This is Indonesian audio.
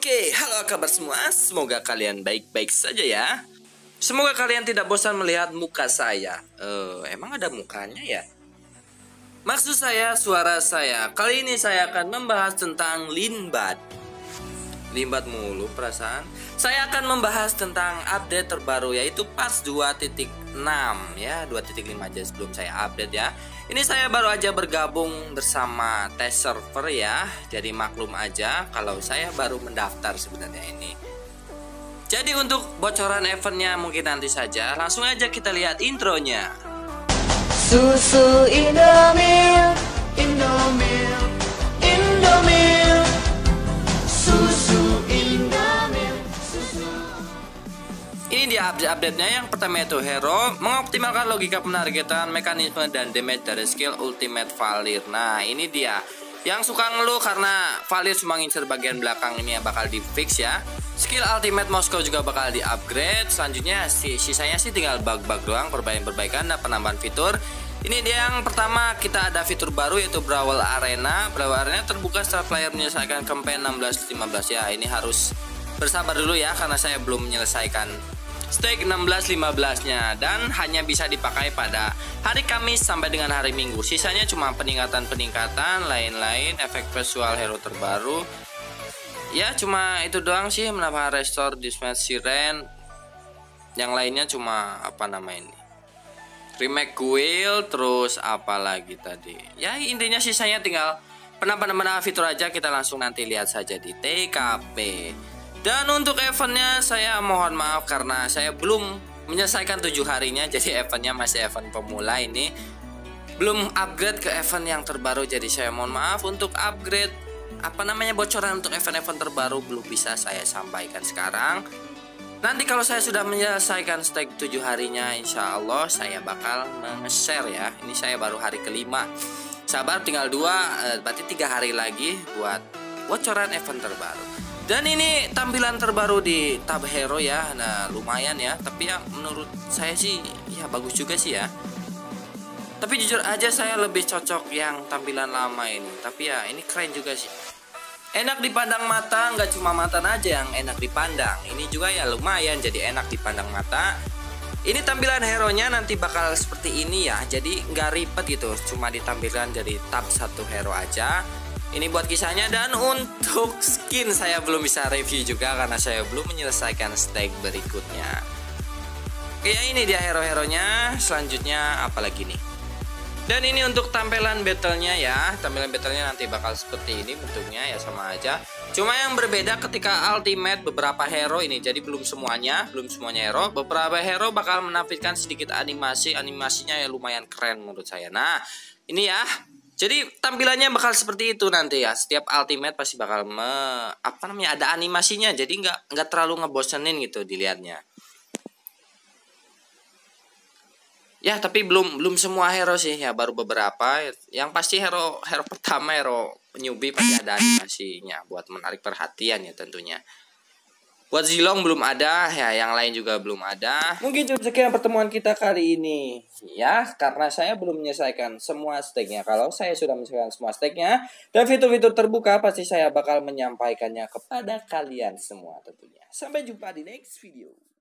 Oke, halo kabar semua. Semoga kalian baik-baik saja ya. Semoga kalian tidak bosan melihat muka saya. Emang ada mukanya ya? Maksud saya, suara saya. Kali ini saya akan membahas tentang limbat. Limbat mulu perasaan. Saya akan membahas tentang update terbaru yaitu patch 2.6 ya, 2.5 aja sebelum saya update ya. Ini saya baru aja bergabung bersama test server ya. Jadi maklum aja kalau saya baru mendaftar sebenarnya ini. Jadi untuk bocoran eventnya mungkin nanti saja. Langsung aja kita lihat intronya. Susu Indomil, Indomil, Indomil. Susu Indomil, susu. Ini dia update-nya. Yang pertama itu hero mengoptimalkan logika penargetan, mekanisme dan damage dari skill ultimate Valir. Nah ini dia. Yang suka ngeluh karena Valir cuma ngincer bagian belakang ini yang bakal di fix ya. Skill ultimate Moskow juga bakal di upgrade. Selanjutnya sisanya sih tinggal bug-bug doang, perbaikan dan penambahan fitur. Ini dia yang pertama, kita ada fitur baru yaitu Brawl Arena. Brawl Arena terbuka setelah player menyelesaikan campaign 16-15 ya. Ini harus bersabar dulu ya karena saya belum menyelesaikan stake 16-15-nya dan hanya bisa dipakai pada hari Kamis sampai dengan hari Minggu. Sisanya cuma peningkatan lain-lain, efek visual hero terbaru. Ya cuma itu doang sih, menambah restore dismatch siren. Yang lainnya cuma apa nama ini, remake guild, terus apa lagi tadi. Ya intinya sisanya tinggal penambahan fitur aja. Kita langsung nanti lihat saja di TKP. Dan untuk eventnya saya mohon maaf karena saya belum menyelesaikan 7 harinya. Jadi eventnya masih event pemula ini, belum upgrade ke event yang terbaru. Jadi saya mohon maaf untuk upgrade apa namanya bocoran untuk event-event terbaru belum bisa saya sampaikan sekarang. Nanti kalau saya sudah menyelesaikan stake 7 harinya, insya Allah saya bakal nge-share ya. Ini saya baru hari kelima. Sabar, tinggal 2, berarti 3 hari lagi buat bocoran event terbaru. Dan ini tampilan terbaru di tab hero ya. Nah lumayan ya, tapi ya menurut saya sih ya bagus juga sih ya. Tapi jujur aja saya lebih cocok yang tampilan lama ini. Tapi ya ini keren juga sih. Enak dipandang mata, nggak cuma mata aja yang enak dipandang. Ini juga ya lumayan jadi enak dipandang mata. Ini tampilan hero-nya nanti bakal seperti ini ya. Jadi nggak ribet gitu, cuma ditampilkan dari tab 1 hero aja. Ini buat kisahnya. Dan untuk skin saya belum bisa review juga karena saya belum menyelesaikan stake berikutnya. Oke ya, ini dia hero-heronya. Selanjutnya apalagi nih. Dan ini untuk tampilan battle-nya ya. Tampilan battle-nya nanti bakal seperti ini bentuknya ya, sama aja. Cuma yang berbeda ketika ultimate beberapa hero ini. Jadi belum semuanya hero. Beberapa hero bakal menampilkan sedikit animasi. Animasinya ya lumayan keren menurut saya. Nah, ini ya. Jadi tampilannya bakal seperti itu nanti ya. Setiap ultimate pasti bakal ada animasinya. Jadi nggak terlalu ngebosenin gitu dilihatnya. Ya tapi belum semua hero sih ya, baru beberapa. Yang pasti hero pertama, hero newbie pasti ada animasinya buat menarik perhatian ya tentunya. Buat Zilong belum ada ya, yang lain juga belum ada. Mungkin cukup sekian pertemuan kita kali ini ya, karena saya belum menyelesaikan semua stake-nya. Kalau saya sudah menyelesaikan semua stake-nya dan fitur-fitur terbuka, pasti saya bakal menyampaikannya kepada kalian semua tentunya. Sampai jumpa di next video.